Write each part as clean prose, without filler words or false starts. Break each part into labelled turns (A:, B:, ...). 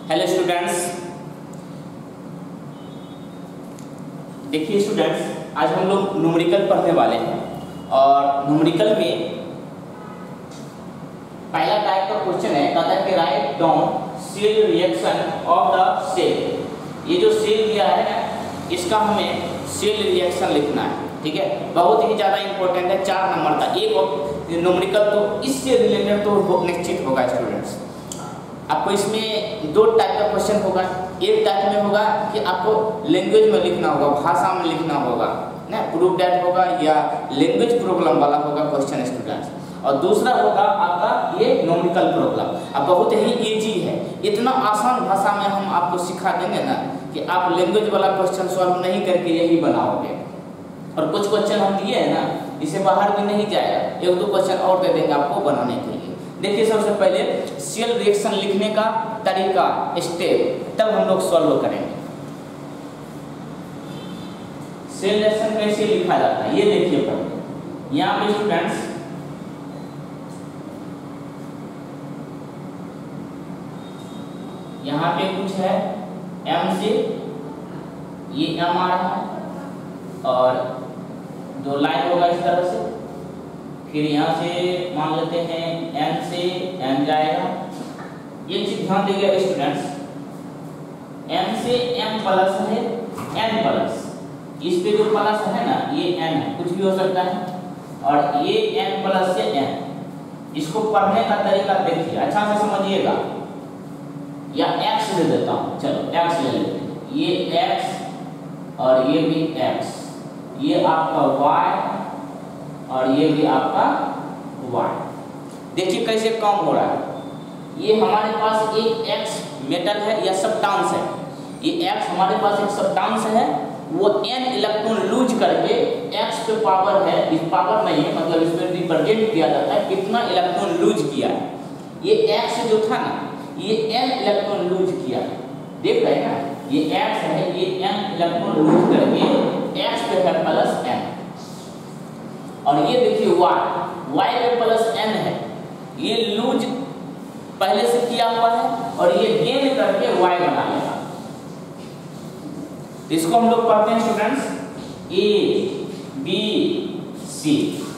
A: Hello students, देखिए students, आज हम लोग न्यूमेरिकल पढ़ने वाले हैं और न्यूमेरिकल में पहला टाइप का क्वेश्चन है, कहता है कि write down cell reaction of the cell. ये जो सेल दिया है ना, इसका हमें सेल रिएक्शन लिखना है, ठीक है। बहुत ही ज़्यादा इंपॉर्टेंट है, 4 नंबर का एक न्यूमेरिकल तो इससे रिलेटेड तो निश्चित होगा स्टूडेंट्स। आपको इसमें 2 टाइप का क्वेश्चन होगा। एक टाइप में होगा कि आपको लैंग्वेज में लिखना होगा, भाषा में लिखना होगा ना, प्रूफ दैट होगा या लैंग्वेज प्रॉब्लम वाला होगा क्वेश्चन स्टूडेंट्स। और दूसरा होगा आपका ये न्यूमेरिकल प्रॉब्लम। अब बहुत ही इजी है, इतना आसान भाषा में हम आपको सिखा देंगे ना कि आप लैंग्वेज वाला क्वेश्चन सॉल्व नहीं करके यही बनाओगे। और कुछ क्वेश्चन हम दिए हैं ना, इसे बाहर भी नहीं जाएगा, 1-2 क्वेश्चन और दे देंगे आपको बनाने के लिए। देखिए सबसे पहले सेल रिएक्शन लिखने का तरीका, स्टेप, तब हम लोग सॉल्व करेंगे। सेल रिएक्शन कैसे लिखा जाता है ये देखिए पहले। यहाँ पे स्टूडेंट्स यहाँ पे कुछ है M से, ये M आ रहा है और 2 लाइन होगा इस तरह से। फिर यहाँ से मान लेते हैं N से M जाएगा। ये चीज ध्यान देगा स्टूडेंट्स, M से M प्लस है N प्लस, इस पे जो प्लस है ना ये N है, कुछ भी हो सकता है। और ये N प्लस से N, इसको पढ़ने का तरीका देखिए, अच्छा से समझिएगा। या X ले देता हूँ, चलो X ले लेते हैं। ये X और ये भी X, ये आपका Y और ये भी आपका Y। देखिए कैसे काम हो रहा है। ये हमारे पास एक X मेटल है या सब्सटेंस है, ये X हमारे पास एक सब्सटेंस है, वो N इलेक्ट्रॉन लूज करके X पे पावर है, इस पावर नहीं है, मतलब इस पे रिप्रेजेंट किया जाता है कितना इलेक्ट्रॉन लूज किया है। ये X जो था ना, ये N इलेक्ट्रॉन लूज किया है, देख रहे हैं ना, ये X है, ये N इलेक्ट्रॉन लूज करके X पे है प्लस N। और ये देखिए Y पे प्लस N है, ये लूज पहले से किया हुआ है और ये गेन करके Y बना लेगा। इसको हम लोग पढ़ते हैं स्टूडेंट्स A B C।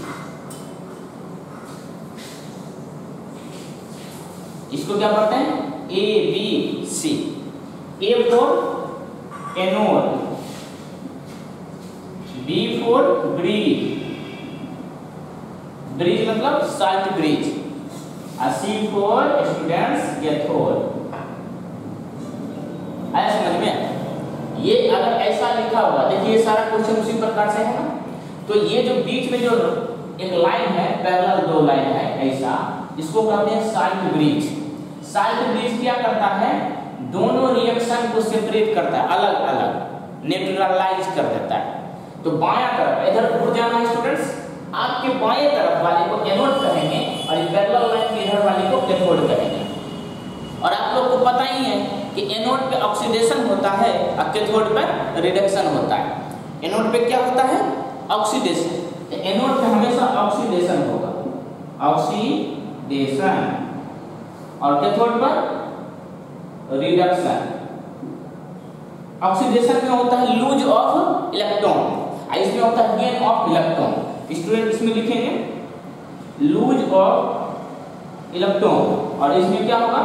A: इसको क्या पढ़ते हैं A B C। A for anode, B for bridge, bridge मतलब साल्ट ब्रिज, और C फॉर स्टूडेंट्स कैथोड। आया समझ में? ये अगर ऐसा लिखा हुआ, देखिए ये सारा क्वेश्चन उसी प्रकार से है ना, तो ये जो बीच में जो एक लाइन है, पैरेलल 2 लाइन है ऐसा, इसको कहते हैं साल्ट ब्रिज। साल्ट ब्रिज क्या करता है, दोनों रिएक्शन को सेपरेट करता है, अलग अलग न्यूट्रलाइज कर देता है। तो बायां तरफ इधर उड़ जाना है स्टूडेंट्स, आपके बाएं तरफ वाले को एनोड कहेंगे और इस पैरेलल लाइन के इधर वाले को कैथोड कहेंगे। और आप लोग को पता ही है कि एनोड पे ऑक्सीडेशन होता है और कैथोड पे रिडक्शन होता है। एनोड पे क्या होता है, ऑक्सीडेशन, तो एनोड पे हमेशा ऑक्सीडेशन होगा, ऑक्सीडेशन, और कैथोड पर रिडक्शन। ऑक्सीडेशन में होता है लूज ऑफ इलेक्ट्रॉन, इसमें होता है गेन ऑफ इलेक्ट्रॉन। स्टूडेंट इसमें लिखेंगे लूज ऑफ इलेक्ट्रॉन और इसमें क्या होगा,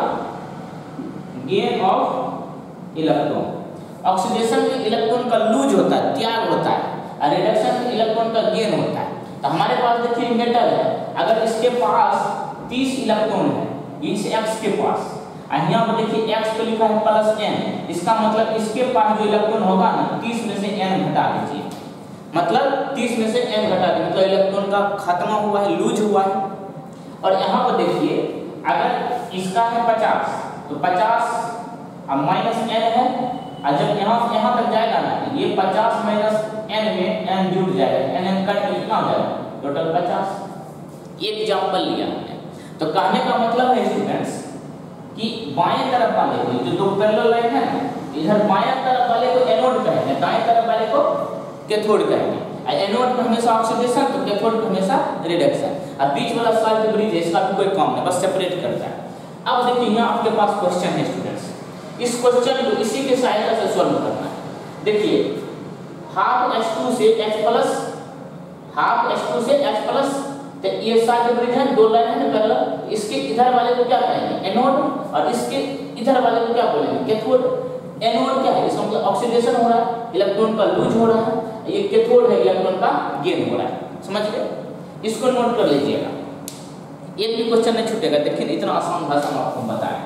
A: गेन ऑफ इलेक्ट्रॉन। ऑक्सीडेशन में इलेक्ट्रॉन का लूज होता है, त्याग होता है, और रिडक्शन में इलेक्ट्रॉन का गेन होता है। तो हमारे पास देखिए मेटल है, अगर इसके पास 30 इलेक्ट्रॉन है, इस X के पास, यहाँ पर देखिए X पे लिखा है प्लस N, इसका मतलब इसके पास जो इलेक्ट्रॉन होगा ना, 30 में से N घटा दीजिए, मतलब 30 में से N घटा दीजिए, मतलब इलेक्ट्रॉन का खात्मा हुआ है, लूज हुआ है। और यहाँ पर देखिए अगर इसका है 50, तो 50 अब माइनस N है, और जब यहाँ से यहाँ तक जाएगा ना, ये 50 माइनस N में N जुड़ जाएगा, N कट के कितना हो जाएगा, टोटल 50। ये एग्जाम्पल लिया हमने। तो कहने का मतलब है स्टूडेंट्स कि बाएं तरफ वाले को, जो 2 पैरेलल लाइन है ना, इधर बाएं तरफ वाले को एनोड कहेंगे, दाएं तरफ वाले को कैथोड कहेंगे। एनोड पे हमेशा ऑक्सीडेशन, तो कैथोड पे हमेशा रिडक्शन। अब बीच वाला साल्ट ब्रिज है, इसका भी कोई काम नहीं, बस सेपरेट करता है। अब देखिए यहाँ आपके पास क्वेश्चन है स्टूडेंट्स, इस क्वेश्चन को इसी के सहायता से सॉल्व करना है। देखिए हाफ H2 से H प्लस, हाफ H2 से H प्लस, तो ये सारे ब्रिज है, दो लाइन है ना पैरेलल, इसके इधर वाले को क्या कहेंगे एनोड और इसके इधर वाले को क्या बोलेंगे कैथोड। एनोड क्या है, इसका मतलब ऑक्सीडेशन हो रहा है, इलेक्ट्रॉन का लूज हो रहा है, ये कैथोड है, इलेक्ट्रॉन का गेन हो रहा है। समझ गए, इसको नोट कर लीजिएगा, एक भी क्वेश्चन नहीं छूटेगा। देखिए इतना आसान भाषा में आपको बताया।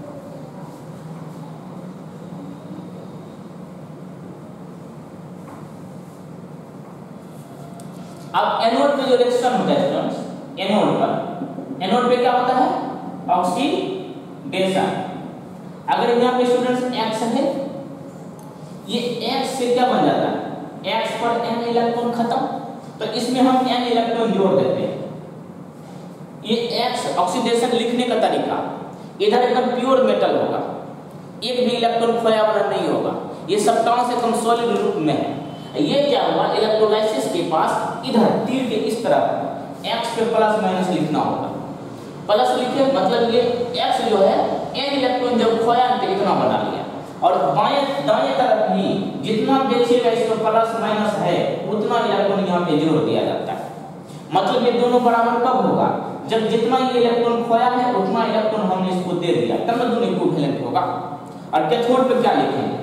A: अब एनोड में जो रिएक्शन होता है स्टूडेंट्स, एनोड पे क्या होता है ऑक्सीडेशन। अगर यहाँ पे स्टूडेंट्स X है, ये X से क्या बन जाता है, X पर N इलेक्ट्रॉन खत्म, तो इसमें हम N इलेक्ट्रॉन जोड़ देते हैं। ये X ऑक्सीडेशन लिखने का तरीका, इधर एकदम प्योर मेटल होगा, एक भी इलेक्ट्रॉन खोया वाला नहीं होगा, ये सब कम से कम सॉलिड रूप में है। ये क्या हुआ, इलेक्ट्रोलाइसिस के पास इधर तीर के इस तरफ X पे प्लस माइनस लिखना होगा। प्लस लिखे मतलब ये X जो है N इलेक्ट्रॉन जब खोया तो इतना बना लिया, और बाएं दाएं तरफ भी जितना देखिएगा इसमें प्लस माइनस है उतना इलेक्ट्रॉन यहाँ पे जोड़ दिया जाता है। मतलब ये दोनों बराबर कब होगा, जब जितना ये इलेक्ट्रॉन खोया है उतना इलेक्ट्रॉन हमने इसको दे दिया, तब ना दोनों इक्विवेलेंट होगा। और कैथोड पे क्या लिखेंगे,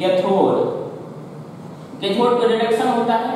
A: कैथोड पे रिडक्शन होता है,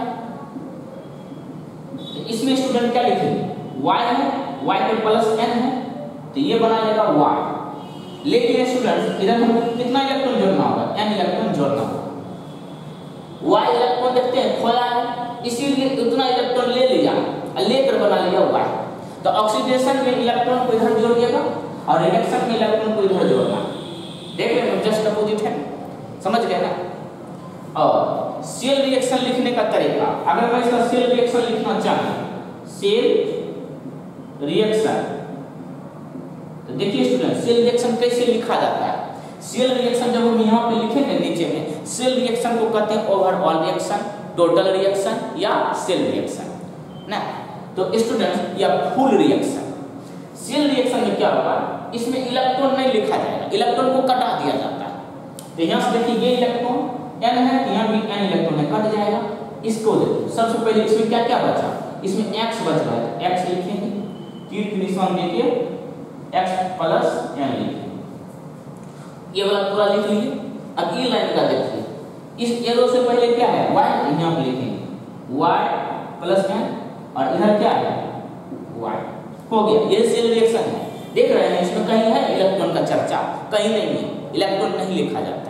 A: तो इसमें स्टूडेंट क्या लिखेंगे Y है, Y पे प्लस N है, तो ये बना लेगा Y। लेकिन स्टूडेंट इधर हमको कितना इलेक्ट्रॉन जोड़ना होगा, N इलेक्ट्रॉन जोड़ना होगा। Y इलेक्ट्रॉन देखते हैं खोया है, इसीलिए उतना इलेक्ट्रॉन ले लिया और लेकर बना लिया Y। तो ऑक्सीडेशन में इलेक्ट्रॉन को इधर जोड़ दिएगा और रिडक्शन में इलेक्ट्रॉन को इधर जोड़ना। देख रहे हैं जस्ट अपोजिट है, समझ गए ना। और सेल रिएक्शन लिखने का तरीका, अगर मैं इसका सेल रिएक्शन लिखना चाहूं, सेल रिएक्शन, तो देखिए स्टूडेंट सेल रिएक्शन कैसे लिखा जाता है। सेल रिएक्शन जब हम यहाँ पे लिखेंगे नीचे में, सेल रिएक्शन को कहते हैं ओवरऑल रिएक्शन, टोटल रिएक्शन या सेल रिएक्शन ना। तो स्टूडेंट या फुल रिएक्शन, सेल रिएक्शन में क्या होगा, इसमें इलेक्ट्रॉन नहीं लिखा जाएगा, इलेक्ट्रॉन को कटा दिया जाता है। तो यहाँ से देखिए ये इलेक्ट्रॉन N है, यहाँ भी N इलेक्ट्रॉन है, कट जाएगा। इसको देखो सबसे पहले इसमें क्या क्या बचा, इसमें X बच रहा है, X लिखेंगे, तीर के निशान देके X प्लस N लिखेंगे, ये वाला पूरा लिख लीजिए। अब ये लाइन का देखिए, इस एरो से पहले क्या है Y, यहाँ पे लिखेंगे Y प्लस N, और इधर क्या है Y। हो गया, ये सेल रिएक्शन है। देख रहे हैं इसमें कहीं है इलेक्ट्रॉन का चर्चा, कहीं नहीं है, इलेक्ट्रॉन नहीं लिखा जाता है।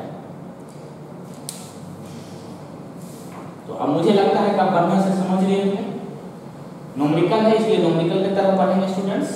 A: तो अब मुझे लगता है कि आप बढ़िया से समझ रहे हैं। न्यूमेरिकल है इसलिए न्यूमेरिकल की तरफ पढ़ेंगे स्टूडेंट्स।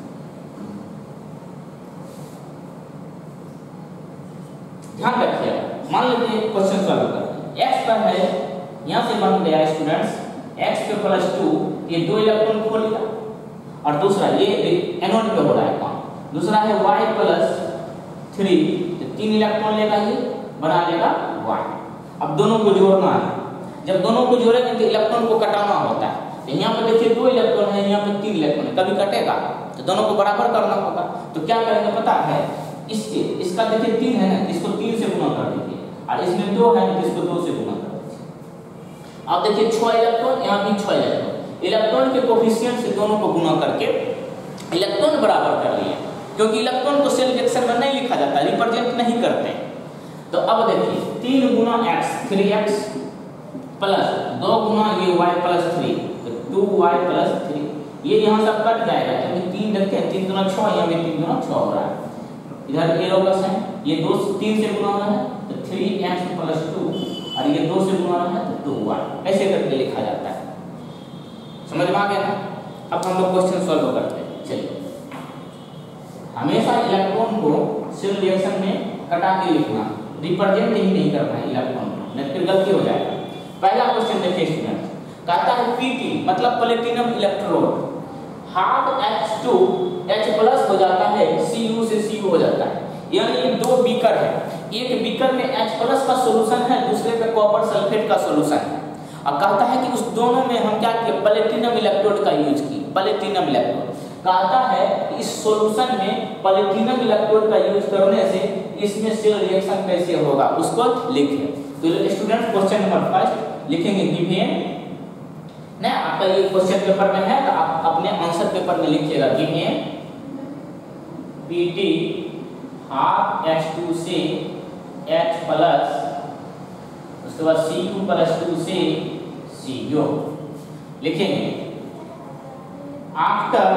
A: ध्यान रखिए, मान लीजिए क्वेश्चन सॉल्व करते हैं। X पर है, यहाँ से बन गया स्टूडेंट्स X पे प्लस 2, ये दो इलेक्ट्रॉन खो लिया, और दूसरा ये एनोड पे हो रहा है काम, दूसरा है Y प्लस 3, तो 3 इलेक्ट्रॉन लेगा, ये बना लेगा Y। अब दोनों को जोड़ना है, जब दोनों को जोड़ेंगे तो इलेक्ट्रॉन को कटाना होता है। तो यहाँ पे देखिए 2 इलेक्ट्रॉन है, यहाँ पे 3 इलेक्ट्रॉन है, कभी कटेगा तो दोनों को बराबर करना होगा। तो क्या करेंगे पता है, इससे इसका देखिए 3 है ना, इसको 3 से गुना कर दीजिए, और इसमें 2 है तो इसको 2 से गुना कर दीजिए। अब देखिए 6 इलेक्ट्रॉन, यहाँ भी 6 इलेक्ट्रॉन, इलेक्ट्रॉन के कोफिशिएंट से दोनों को गुना करके इलेक्ट्रॉन बराबर कर लिए, क्योंकि इलेक्ट्रॉन को सेल रिएक्शन में नहीं लिखा जाता, रिप्रेजेंट नहीं करते। तो अब देखिए 3 गुना X 3X प्लस 2 गुना ये Y प्लस 3, तो 2Y प्लस 3, ये यहाँ सब कट जाएगा, क्योंकि 3 देखते हैं 3 गुना 6, यहाँ भी 3 गुना 6 हो रहा है। इधर एरो का साइन, ये 2 3 से गुना हो रहा है तो 3X प्लस 2, और ये 2 से गुना हो रहा है तो 2Y, ऐसे करके लिखा जाता है। समझ में आ गया ना। अब हम लोग क्वेश्चन सॉल्व करते हैं। चलिए, हमेशा इलेक्ट्रॉन को सेल रिएक्शन में कटा के लिखना, रिप्रेजेंट ही नहीं करना है इलेक्ट्रॉन को, नहीं फिर गलती हो जाएगा। पहला क्वेश्चन देखिए स्टूडेंट, कहता है Pt मतलब platinum electrode, half H2 H plus हो जाता है, Cu से Cu हो जाता है, यानी ये 2 बीकर है, एक बीकर में H प्लस का सॉल्यूशन है, दूसरे पे कॉपर सल्फेट का सॉल्यूशन है। अब कहता है कि उस दोनों में हम क्या किए, प्लेटिनम इलेक्ट्रोड का यूज किए, प्लेटिनम इलेक्ट्रोड। कहता है कि इस सॉल्यूशन में प्लैटिनम इलेक्ट्रोड का यूज करने से इसमें सेल रिएक्शन कैसे होगा उसको लिखें। तो स्टूडेंट क्वेश्चन नंबर फर्स्ट लिखेंगे गिवन ना, आपका ये क्वेश्चन पेपर में है तो आप अपने आंसर पेपर में लिखिएगा गिवन Pt हाफ H2 से H प्लस उसके बाद Cu प्लस 2 से Cu लिखेंगे। After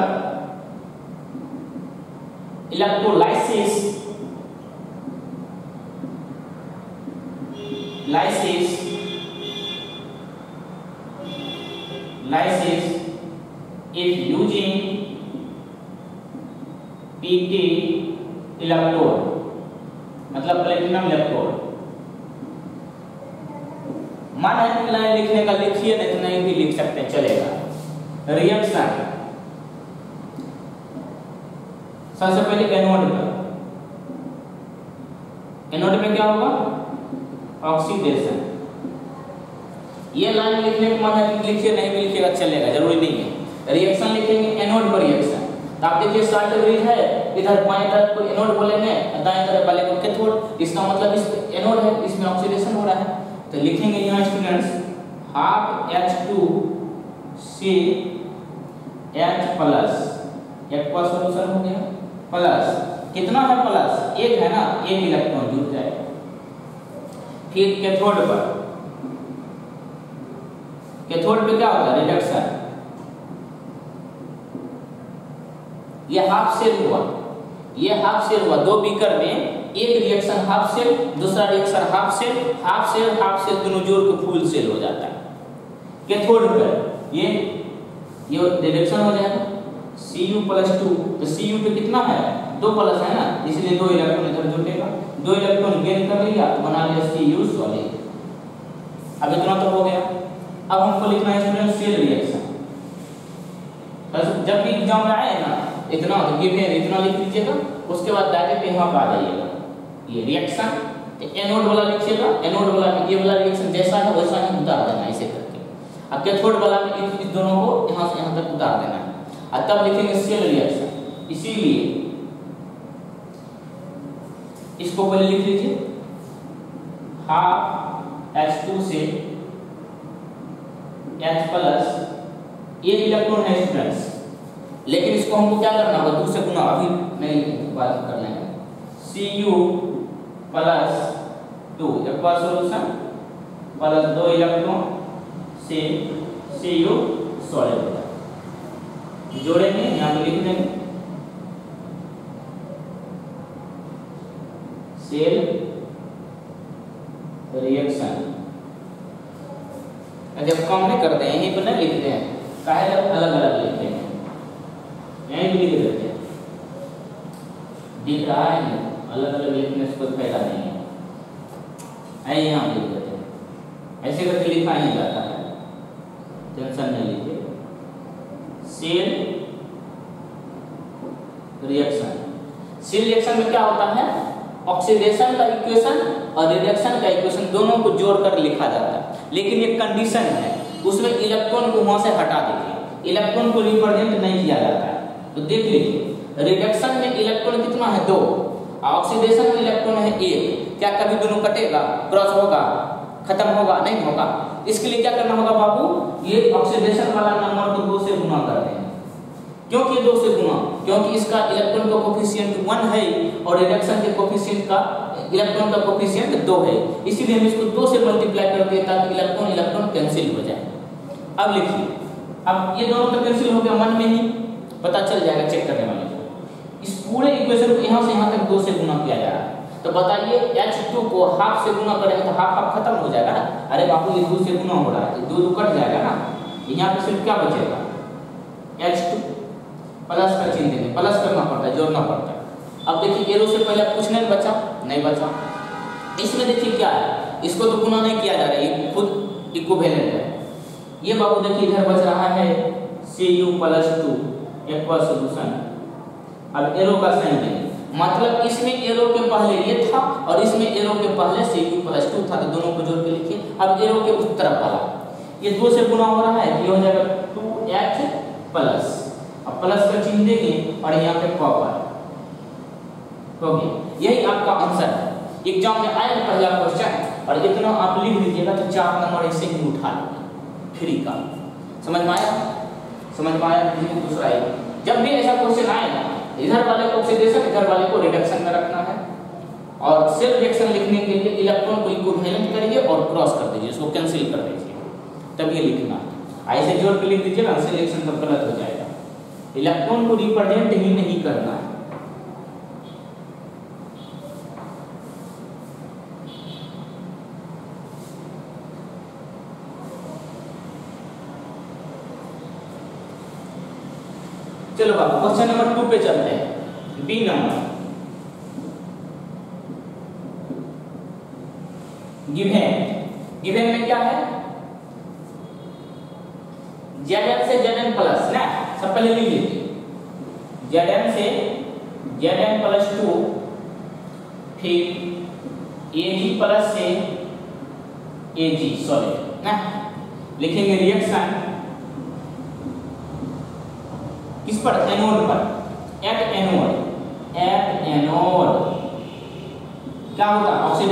A: electrolysis if using Pt electrode मतलब प्लैटिनम इलेक्ट्रोड, माना है लाइन लिखने का लिखिए, नहीं तो नहीं भी लिख सकते हैं चलेगा। रिएक्शन सबसे पहले एनोड पर, एनोड में क्या होगा ऑक्सीडेशन। ये लाइन लिखने का मन है लिखिए, नहीं भी लिखिएगा चलेगा, जरूरी नहीं है। रिएक्शन लिखेंगे एनोड पर रिएक्शन, तो आप देखिए स्टार्ट ब्रिज है, इधर बाएं तरफ को एनोड बोलेंगे, दाएं तरफ वाले को कैथोड, इसका मतलब इस एनोड है, इसमें ऑक्सीडेशन हो रहा है। तो लिखेंगे यहाँ स्टूडेंट्स हाफ H2 से H प्लस, एक का सॉल्यूशन हो गया प्लस, कितना है प्लस एक है ना, एक इलेक्ट्रॉन जुड़ जाएगा। फिर कैथोड पर, कैथोड पे क्या होगा रिडक्शन, ये हाफ सेल हुआ, ये हाफ सेल हुआ, दो बीकर में एक रिएक्शन हाफ सेल, दूसरा reaction half cell, half cell half cell दोनों जोड़ के फुल सेल हो जाता है। कैथोड पर ये रिडक्शन हो जाएगा Cu प्लस 2, तो Cu पे कितना है 2 प्लस है ना, इसलिए 2 इलेक्ट्रॉन इधर जुटेगा, 2 इलेक्ट्रॉन गेन कर लिया तो बना लिया Cu सॉलिड। अब इतना तो हो गया। अब हमको लिखना है स्टूडेंट सेल रिएक्शन। जब भी एग्जाम में आए ना इतना तो गिवन इतना लिख लीजिएगा, उसके बाद डायरेक्ट यहाँ पे आ जाइएगा ये रिएक्शन, एनोड वाला लिखिएगा, एनोड वाला में ये वाला रिएक्शन जैसा है वैसा ही उतार देना ऐसे करके। अब कैथोड वाला में इस दोनों को यहाँ से यहाँ तक उतार देना है, और तब लिखेंगे सेल रिएक्शन। इसीलिए इसको पहले लिख लीजिए हाफ H2 से H प्लस, एक इलेक्ट्रॉन है स्टूडेंट्स, लेकिन इसको हमको क्या करना होगा 2 से गुना, अभी नहीं बात कर लेंगे। Cu प्लस 2 एक बार सॉल्यूशन प्लस 2 इलेक्ट्रॉन से Cu सॉलिड होता है, जोड़ेंगे यहाँ पे लिख देंगे सेल रिएक्शन। जब काम नहीं करते हैं यहीं पर नहीं लिखते हैं, काहे अलग अलग लिखते हैं, यहीं भी लिख देते हैं, दिख रहा है अलग अलग लिखने से कोई फायदा नहीं है, ऐसे यहाँ लिख देते हैं, ऐसे करके लिखा ही जाता है, टेंशन नहीं लीजिए। सेल रिएक्शन, सेल रिएक्शन में क्या होता है ऑक्सीडेशन का इक्वेशन और रिडक्शन का इक्वेशन दोनों को जोड़कर लिखा जाता है, लेकिन एक कंडीशन है उसमें इलेक्ट्रॉन को वहां से हटा दीजिए, इलेक्ट्रॉन को रिप्रेजेंट नहीं किया जाता है। तो देख लीजिए रिडक्शन में इलेक्ट्रॉन कितना है 2, ऑक्सीडेशन में इलेक्ट्रॉन है 1, क्या कभी दोनों कटेगा, क्रॉस होगा, खत्म होगा, नहीं होगा। इसके लिए क्या करना होगा बाबू, ये ऑक्सीडेशन वाला नंबर को 2 से गुना कर दें। क्यों किए 2 से गुना, क्योंकि इसका इलेक्ट्रॉन का कोफिशिएंट 1 है और रिडक्शन के कोफिशिएंट का इलेक्ट्रॉन का कोफिशिएंट 2 है, इसीलिए हम इसको 2 से मल्टीप्लाई करते हैं ताकि इलेक्ट्रॉन इलेक्ट्रॉन कैंसिल हो जाए। अब लिखिए, अब ये दोनों तो कैंसिल हो गया, मन में ही पता चल जाएगा चेक करने वाले को। इस पूरे इक्वेशन को यहाँ से यहाँ तक 2 से गुना किया जा रहा है, तो बताइए H2 को हाफ से गुना करेंगे तो हाफ हाफ खत्म हो जाएगा ना। अरे बापू ये 2 से गुना हो रहा है तो 2 कट जाएगा ना, यहाँ पे सिर्फ क्या बचेगा H2 प्लस का चिन्ह देंगे, प्लस करना पड़ता है, जोड़ना पड़ता है। अब देखिए एरो से पहले कुछ नहीं बचा, नहीं बचा। इसमें देखिए क्या है, इसको तो गुना नहीं किया जा रहा है, ये खुद इक्विवेलेंट है। ये बाबू देखिए इधर बच रहा है Cu प्लस 2 एक बार सॉल्यूशन। अब एरो का साइन देंगे, मतलब इसमें एरो के पहले ये था और इसमें एरो के पहले Cu प्लस 2 था, तो दोनों को जोड़ के लिखिए। अब एरो के उस तरफ वाला ये 2 से गुना हो रहा है, ये हो जाएगा 2H प्लस, अब प्लस का चिन्ह देंगे और यहाँ पे कॉपर हो गया। यही आपका आंसर है। एग्जाम में आएगा पहला क्वेश्चन और इतना आप लिख दीजिएगा तो 4 नंबर ऐसे ही उठा लेंगे फ्री का। समझ में आया? समझ में आया? दूसरा है, जब भी ऐसा क्वेश्चन आएगा इधर वाले को ऑक्सीडेशन, इधर वाले को रिडक्शन में रखना है और सेल रिएक्शन लिखने के लिए इलेक्ट्रॉन को इक्विवेलेंट करिए और क्रॉस कर दीजिए, इसको कैंसिल कर दीजिए, तब ये लिखना। ऐसे जोड़ के लिख दीजिएगा, सेल रिएक्शन तब गलत हो जाएगा। इलेक्ट्रॉन को रिप्रेजेंट ही नहीं करना है। चलो बाबू क्वेश्चन नंबर 2 पे चलते हैं। बी नंबर गिवन में क्या है? Zn से Zn प्लस ना, सब पहले लिख लीजिए। Zn से Zn प्लस 2, फिर Ag प्लस से Ag सॉलिड ना, लिखेंगे रिएक्शन किस पर? एनोड पर। एट एनोड क्या होगा?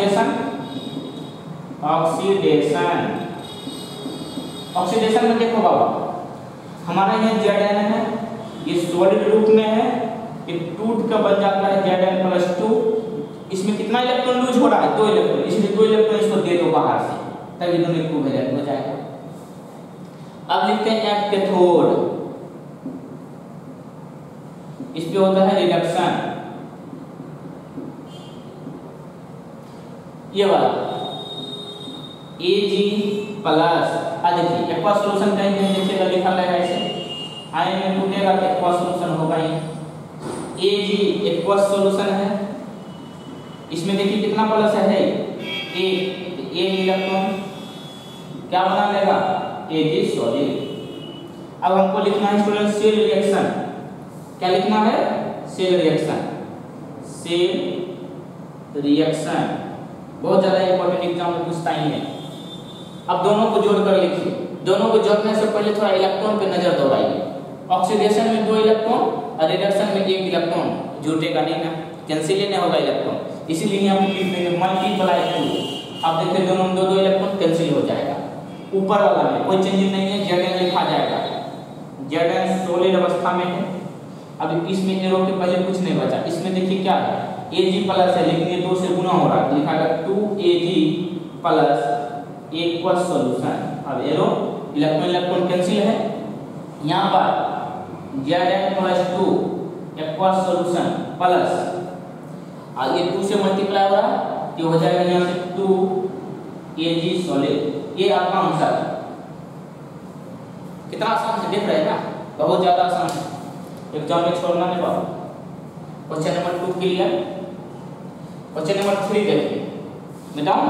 A: ऑक्सीडेशन में देखो बाबा, हमारा यहाँ Zn है, ये सॉलिड रूप में है, ये टूट का बन जाता है Zn प्लस 2। इसमें कितना इलेक्ट्रॉन लूज हो रहा है? 2 इलेक्ट्रॉन, इसलिए 2 इलेक्ट्रॉन इसको दे दो बाहर से, तभी दोनों इक्विवेलेंट हो जाएगा। अब लिखते हैं एट कैथोड, इस पे होता है रिडक्शन। ये वाला Ag प्लस, देखिए एक्वा सॉल्यूशन कहीं नहीं देखिएगा, लिखा रहेगा ऐसे, आयन में टूटेगा तो एक्वा सॉल्यूशन होगा ही। Ag एक्वा सॉल्यूशन है, इसमें देखिए कितना प्लस है? एक इलेक्ट्रॉन क्या बना लेगा? Ag solid. अब हमको लिखना है स्टूडेंट सेल रिएक्शन। क्या लिखना है? Cell reaction. सेल रिएक्शन बहुत ज्यादा इंपॉर्टेंट, एग्जाम में पूछता ही है। अब दोनों को जोड़कर लिखिए। दोनों को जोड़ने से पहले थोड़ा इलेक्ट्रॉन पे नजर दौड़ाइए। ऑक्सीडेशन में 2 इलेक्ट्रॉन और रिडक्शन में 1 इलेक्ट्रॉन, जुटेगा नहीं ना, कैंसिल नहीं होगा इलेक्ट्रॉन, इसीलिए हम लिख देंगे मल्टीप्लाई 2। अब देखिए दोनों में 2 इलेक्ट्रॉन कैंसिल हो जाएगा। ऊपर वाला में कोई चेंज नहीं है, Zn लिखा जाएगा। Zn सॉलिड अवस्था में है। अब इसमें एरो के पहले कुछ नहीं बचा, इसमें देखिए क्या है? Ag प्लस है, लेकिन ये 2 से गुना हो रहा है, लिखा है 2Ag प्लस एक्वा सॉल्यूशन। अब एरो इलेक्ट्रॉन कैंसिल है, यहाँ पर Zn plus 2 aqua solution plus आगे 2 से मल्टीप्लाई हो रहा है, ये हो जाएगा यहाँ से 2Ag सॉलिड। ये आपका आंसर है। कितना आसान से देख रहे हैं ना, बहुत ज्यादा आसान है, एग्जाम में छोड़ना नहीं पाओ। Question number 2 clear. Question number 3 देखिए, बताओ।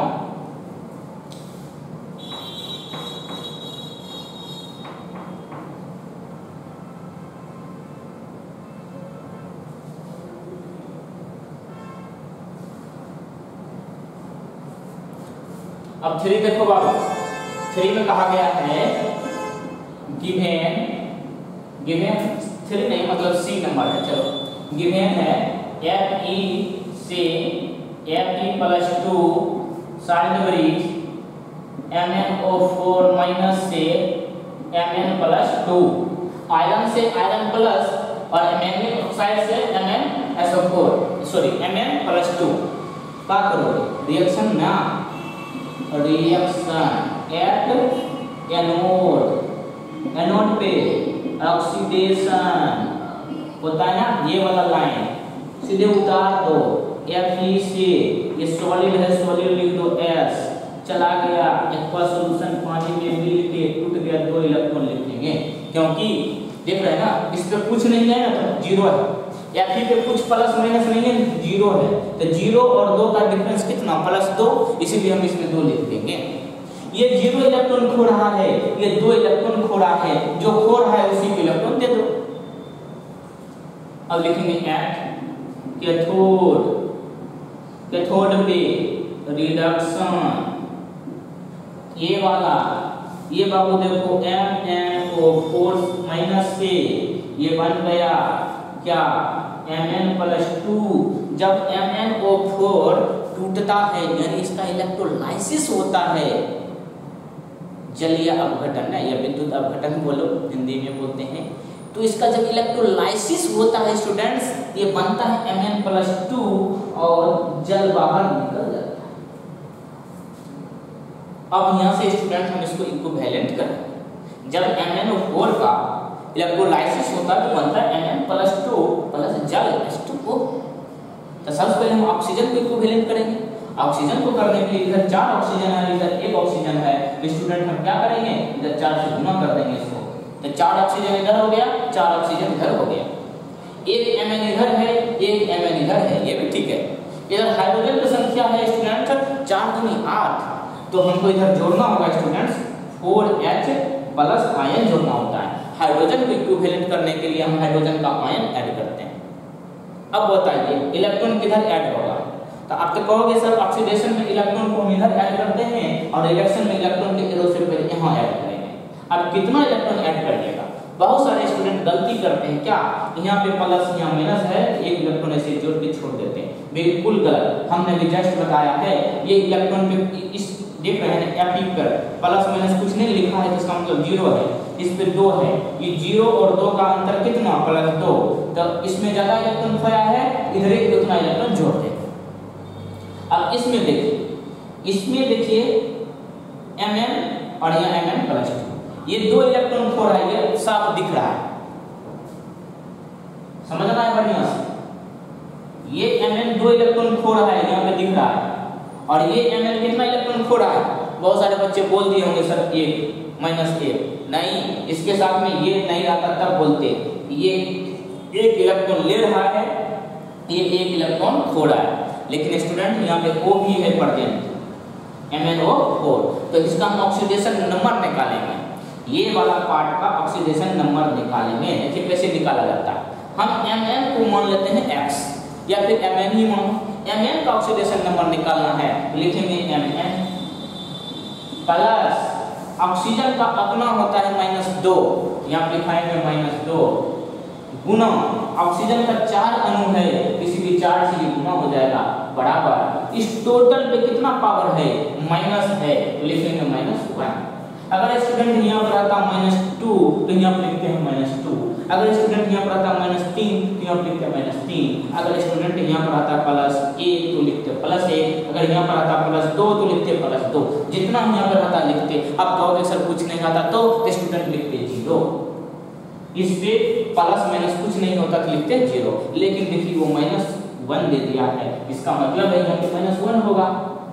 A: अब 3 देखो बाबू, 3 में कहा गया है गिवन 3 नहीं मतलब C नंबर है, चलो गिवन है Fe से Fe plus 2 solid bridge MnO4 minus से Mn प्लस 2, आयरन से आयरन प्लस और मैग्नीशियम ऑक्साइड से MnSO4 सॉरी Mn प्लस 2। क्या करोगे? रिएक्शन ना, रिएक्शन एट एनोड पे ऑक्सीडेशन होता है ना, ये वाला लाइन सीधे उतार दो। Fe से ये सॉलिड है, सॉलिड लिख दो S, चला गया एक्वा सॉल्यूशन, पानी में मिल के टूट गया, 2 इलेक्ट्रॉन लिख देंगे, क्योंकि देख रहे हैं ना इस पे कुछ नहीं है ना तो 0 है। Fe पे कुछ प्लस माइनस नहीं है, 0 है, तो 0 और 2 का डिफरेंस कितना? +2, इसीलिए हम इसमें 2 लिख देंगे। ये 0 इलेक्ट्रॉन खो रहा है, ये 2 इलेक्ट्रॉन खो रहा है, जो खो रहा है उसी को इलेक्ट्रॉन दे दो। अब लिखेंगे एट कैथोड, कैथोड पे रिडक्शन, ये बाबू देखो MnO4 माइनस से ये बन गया क्या Mn+2। जब MnO4 टूटता है यानी इसका इलेक्ट्रोलाइसिस होता है, जलीय अपघटन है या विद्युत अपघटन बोलो हिंदी में बोलते हैं, तो इसका जब इलेक्ट्रोलाइसिस होता है स्टूडेंट्स, ये बनता है Mn+2 और जल बाहर निकल जाता है। अब यहाँ से स्टूडेंट हम इसको इक्विवेलेंट करें। जब MnO4 का इलेक्ट्रोलाइसिस होता है तो बनता है Mn+2 प्लस जल H2O। तो सबसे पहले हम ऑक्सीजन को इक्विवेलेंट करेंगे। ऑक्सीजन को करने के लिए इधर 4 ऑक्सीजन है, इधर 1 ऑक्सीजन है, स्टूडेंट हम क्या करेंगे, इधर 4 से गुना कर देंगे इसको। तो 4 ऑक्सीजन इधर हो गया, 4 ऑक्सीजन इधर हो गया, 1 Mn इधर है, 1 Mn इधर है, ये भी ठीक है। इधर हाइड्रोजन की संख्या है स्टूडेंट 4 दूनी 8, तो हमको इधर जोड़ना होगा स्टूडेंट्स 4H प्लस आयन जोड़ना होता है। हाइड्रोजन को इक्विवेलेंट करने के लिए हम हाइड्रोजन का आयन ऐड करते हैं। अब बताइए इलेक्ट्रॉन किधर ऐड होगा, तो आप तो कहोगे सर ऑक्सीडेशन में इलेक्ट्रॉन को हम इधर ऐड करते हैं और रिडक्शन में इलेक्ट्रॉन के एरो से पहले यहाँ ऐड करेंगे। अब कितना इलेक्ट्रॉन ऐड करिएगा, बहुत सारे स्टूडेंट गलती करते हैं क्या, यहाँ पे प्लस यहाँ माइनस है, एक इलेक्ट्रॉन ऐसे जोड़ के छोड़ देते हैं, बिल्कुल गलत। हमने भी जस्ट बताया है ये इलेक्ट्रॉन पे इस देख रहे हैं Fe पर प्लस माइनस कुछ नहीं लिखा है, इसका मतलब 0 है, इस पे 2 है, ये 0 और 2 का अंतर कितना +2, तो इसमें ज्यादा इलेक्ट्रॉन खोया है, इधर एक उतना इलेक्ट्रॉन जोड़ दे। अब इसमें देखिए Mn और यहाँ Mn+2, ये 2 इलेक्ट्रॉन खो रहा है, ये साफ दिख रहा है, समझना है बढ़िया से। ये Mn 2 इलेक्ट्रॉन खो रहा है, यहाँ पे दिख रहा है, और ये Mn कितना इलेक्ट्रॉन खो रहा है। बहुत सारे बच्चे बोल दिए होंगे सर 1 -1, नहीं, इसके साथ में ये नहीं आता तब बोलते, ये 1 इलेक्ट्रॉन ले रहा है, ये 1 इलेक्ट्रॉन खो रहा है, लेकिन स्टूडेंट यहाँ पे O भी है प्रेजेंट MnO4, तो इसका हम ऑक्सीडेशन नंबर निकालेंगे, ये वाला पार्ट का ऑक्सीडेशन नंबर निकालेंगे। देखिए कैसे निकाला जाता है, हम Mn को मान लेते हैं x या फिर Mn ही मानो, Mn का ऑक्सीडेशन नंबर निकालना है, लिखेंगे Mn प्लस ऑक्सीजन का अपना होता है -2, यहाँ पे लिखाएंगे -2 गुना ऑक्सीजन का 4 अणु है, किसी भी 4 से ये गुना हो जाएगा, बराबर इस टोटल पे कितना पावर है माइनस है, तो लिखेंगे -1। अगर स्टूडेंट यहाँ पर आता -2 तो यहाँ पर लिखते हैं -2, अगर स्टूडेंट यहाँ पर आता -3 तो यहाँ पर लिखते हैं -3, अगर स्टूडेंट यहाँ पर आता +1 तो लिखते +1, अगर यहाँ पर आता +2 तो लिखते +2, जितना यहाँ पर आता लिखते। अब कहोगे सर कुछ नहीं आता तो स्टूडेंट लिखते 0, इस पे प्लस माइनस कुछ नहीं होता तो लिखते 0, लेकिन देखिए वो -1 दे दिया है, इसका मतलब है यहाँ पे -1 होगा।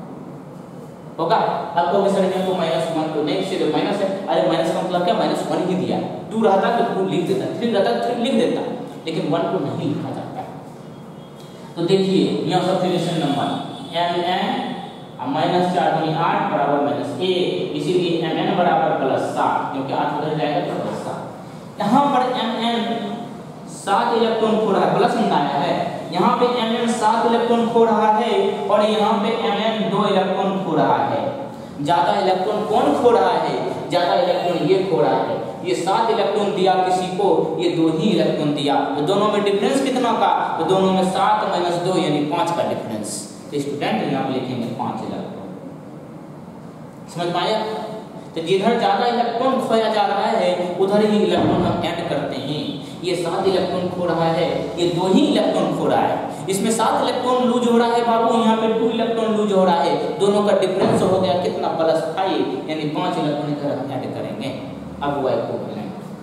A: अब तो सर यहाँ को -1 तो नहीं, सिर्फ माइनस है, अरे माइनस का मतलब क्या, -1 ही दिया है, 2 रहता तो 2 लिख देता, 3 रहता तो 3 लिख देता, लेकिन 1 को नहीं लिखा जाता। तो देखिए यहाँ सब्स्टिट्यूशन नंबर Mn -4 8 बराबर -1, इसीलिए Mn बराबर +7, क्योंकि 8 उधर जाएगा तो +7। यहाँ पर Mn 7 इलेक्ट्रॉन खो रहा है, प्लस बनाया है, यहाँ पे Mn 7 इलेक्ट्रॉन खो रहा है और यहाँ पे Mn 2 इलेक्ट्रॉन खो रहा है। ज्यादा इलेक्ट्रॉन कौन खो रहा है, ज्यादा इलेक्ट्रॉन ये खो रहा है, ये 7 इलेक्ट्रॉन दिया किसी को, ये 2 ही इलेक्ट्रॉन दिया, तो दोनों में डिफरेंस कितना का, तो दोनों में 7 - 2 यानी 5 का डिफरेंस। तो स्टूडेंट यहाँ पे लिखेंगे 5 इलेक्ट्रॉन, समझ में आया। तो जिधर ज्यादा इलेक्ट्रॉन खोया जा रहा है उधर ही इलेक्ट्रॉन हम ऐड करते हैं। ये 7 इलेक्ट्रॉन खो रहा है, ये 2 ही इलेक्ट्रॉन खो रहा है, इसमें 7 इलेक्ट्रॉन लूज हो रहा है बाबू, यहाँ पे 2 इलेक्ट्रॉन लूज हो रहा है, दोनों का डिफरेंस हो गया कितना +5, यानी 5 इलेक्ट्रॉन इधर हम ऐड करेंगे। अब वो इक्विवेलेंट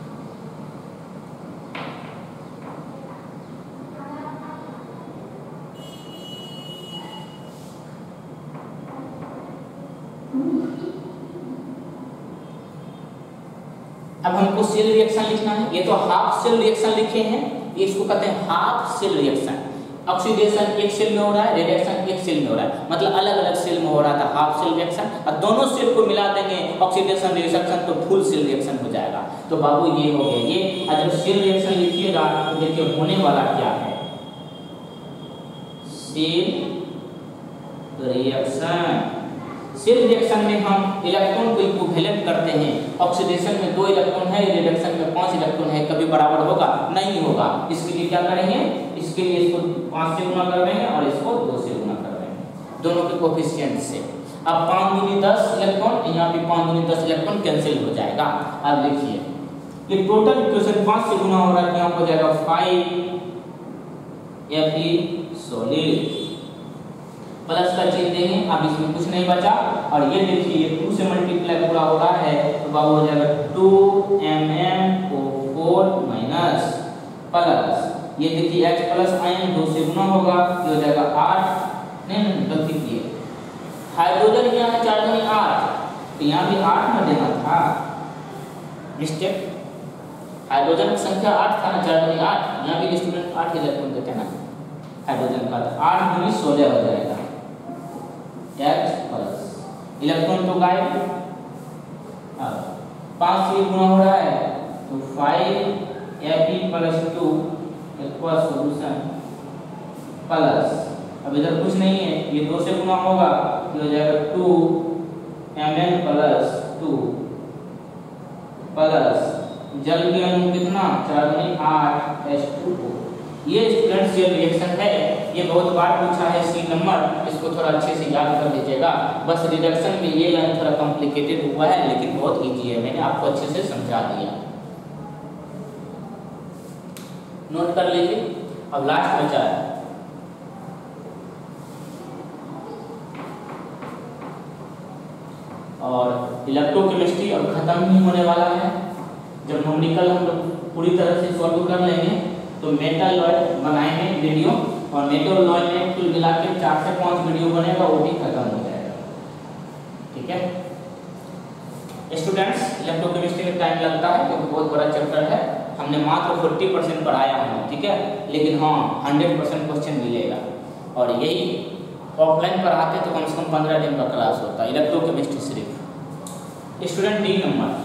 A: अब हमको सेल रिएक्शन लिखना है, ये तो हाफ सेल रिएक्शन लिखे हैं, ये इसको कहते हैं हाफ सेल रिएक्शन। ऑक्सीडेशन एक सेल में हो रहा है, रिडक्शन एक सेल में हो रहा है, मतलब अलग अलग सेल में हो रहा था हाफ सेल रिएक्शन, और दोनों सेल को मिला देंगे ऑक्सीडेशन रिडक्शन तो फुल सेल रिएक्शन हो जाएगा। तो बाबू ये हो गया ये, और जब सेल रिएक्शन लिखिएगा तो देखिए होने वाला क्या है, सेल रिएक्शन। सेल रिएक्शन में हम इलेक्ट्रॉन को इक्विवेलेंट करते हैं। ऑक्सीडेशन में 2 इलेक्ट्रॉन है, रिडक्शन में 5 इलेक्ट्रॉन है, कभी बराबर होगा? नहीं होगा। इसके लिए क्या करेंगे? इसके लिए इसको 5 से गुना कर देंगे और इसको 2 से गुना कर देंगे, दोनों के कोएफिशिएंट से। अब 5 दूनी 10 इलेक्ट्रॉन, यहाँ भी 5 दूनी 10 इलेक्ट्रॉन कैंसिल हो जाएगा। अब लिखिए ये टोटल इक्वेशन 5 से गुना हो रहा है, यहाँ हो जाएगा 5 Fe सॉलिड प्लस का चिन्ह देंगे। अब इसमें कुछ नहीं बचा और ये देखिए 2 से मल्टीप्लाई पूरा हो रहा है तो बाबू हो जाएगा 2MnO4 माइनस प्लस ये देखिए H प्लस आयन 2 से गुना होगा, ये हो जाएगा 8। नहीं गलती की, हाइड्रोजन यहाँ है 4 दूनी 8, तो यहाँ भी 8 ना देना था, मिस्टेक। हाइड्रोजन की संख्या 8 था ना, 4 दूनी 8, यहाँ भी स्टूडेंट 8 इलेक्ट्रॉन देते हैं ना हाइड्रोजन का, तो 8 दूनी 16 हो जाएगा H प्लस इलेक्ट्रॉन तो गायब। अब 5 से गुना हो रहा है तो 5Fe plus 2 equal solution plus, अब इधर कुछ नहीं है, ये 2 से गुना होगा, ये हो जाएगा 2Mn प्लस 2 प्लस जल के अणु कितना 4 दूनी 8 H2O। ये स्टूडेंट सेल रिएक्शन है, ये बहुत बार पूछा है सी नंबर, इसको थोड़ा अच्छे से याद कर लीजिएगा। बस रिडक्शन में ये लाइन थोड़ा कॉम्प्लिकेटेड हुआ है लेकिन बहुत इजी है, मैंने आपको अच्छे से समझा दिया, नोट कर लीजिए। अब लास्ट बचा है और इलेक्ट्रोकेमिस्ट्री अब खत्म ही होने वाला है। जब न्यूमेरिकल हम लोग पूरी तरह से सॉल्व कर लेंगे तो मेटालॉइड बनाएंगे वीडियो, और मेटालॉइड में कुल मिला के 4 से 5 वीडियो बनेगा, वो भी खत्म हो जाएगा। ठीक है स्टूडेंट्स, इलेक्ट्रोकेमिस्ट्री में टाइम लगता है क्योंकि बहुत बड़ा चैप्टर है, हमने मात्र 40% पढ़ाया हूँ, ठीक है, लेकिन हाँ 100% क्वेश्चन मिलेगा। और यही ऑफलाइन पढ़ाते तो कम से कम 15 दिन का क्लास होता है इलेक्ट्रोकेमिस्ट्री सिर्फ। Student D number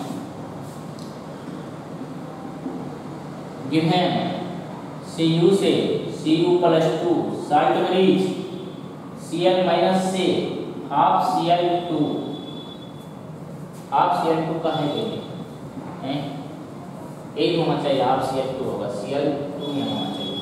A: given Cu से Cu प्लस 2 साल्ट मरीज Cl माइनस से हाफ Cl2 का है हैं, एक होना चाहिए, हाफ Cl2 होगा, Cl2 यहाँ होना चाहिए।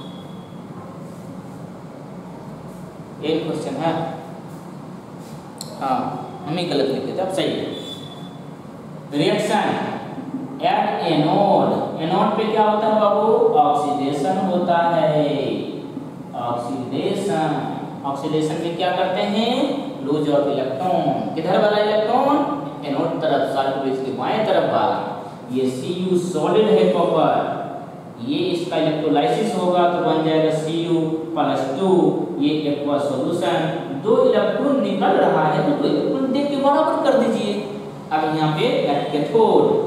A: एक क्वेश्चन है, हाँ हम ही गलत लिखे थे, अब सही है। रिएक्शन एट एनोड, एनोड पे क्या होता है बाबू? ऑक्सीडेशन होता है, ऑक्सीडेशन। ऑक्सीडेशन में क्या करते हैं? लूज ऑफ इलेक्ट्रॉन, किधर वाला इलेक्ट्रॉन? एनोड तरफ, साल्ट ब्रिज के बाएं तरफ वाला। ये Cu सॉलिड है कॉपर, ये इसका इलेक्ट्रोलाइसिस होगा तो बन जाएगा Cu प्लस 2, ये एक्वा सॉल्यूशन। 2 इलेक्ट्रॉन निकल रहा है तो 2 इलेक्ट्रॉन देख के बराबर कर दीजिए। अब यहाँ पे एट कैथोड,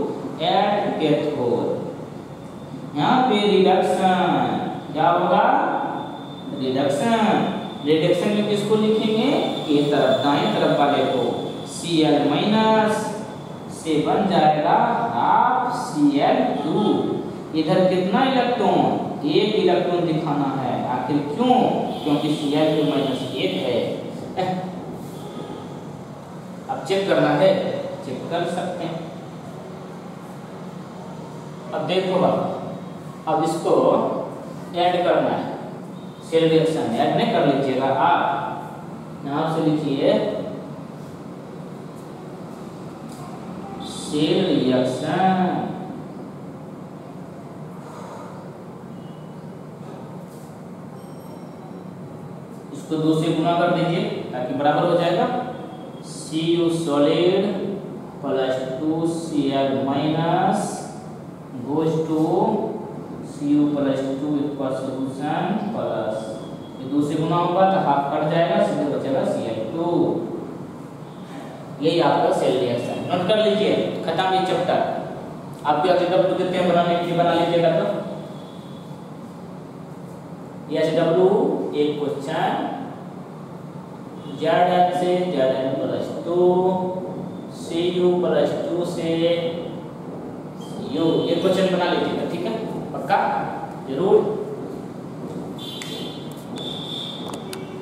A: यहाँ पे रिडक्शन, क्या होगा? रिडक्शन। रिडक्शन में किसको लिखेंगे? ए तरफ, दाएं तरफ वाले को, Cl माइनस से बन जाएगा हाफ Cl2। इधर कितना इलेक्ट्रॉन? 1 इलेक्ट्रॉन दिखाना है, आखिर क्यों? क्योंकि Cl2 माइनस 1 है। अब चेक करना है, चेक कर सकते हैं। अब देखो अब इसको ऐड करना है, सेल रिएक्शन ऐड नहीं कर लीजिएगा आप, यहाँ से लिखिए सेल रिएक्शन। इसको 2 से गुना कर दीजिए ताकि बराबर हो जाएगा। Cu solid plus 2Cl minus goes to Cu plus 2 equal solution plus, ये 2 से गुना होगा तो हाफ कट जाएगा, सीधे बचेगा Cl2। यही आपका सेल रिएक्शन, नोट कर लीजिए। खत्म ये चैप्टर। आपके HW कितने हैं बनाने के लिए बना लीजिएगा। तो ये HW एक क्वेश्चन, Zn से Zn प्लस 2 Cu प्लस 2 से Cu, ये क्वेश्चन बना लीजिएगा, ठीक है, पक्का जरूर।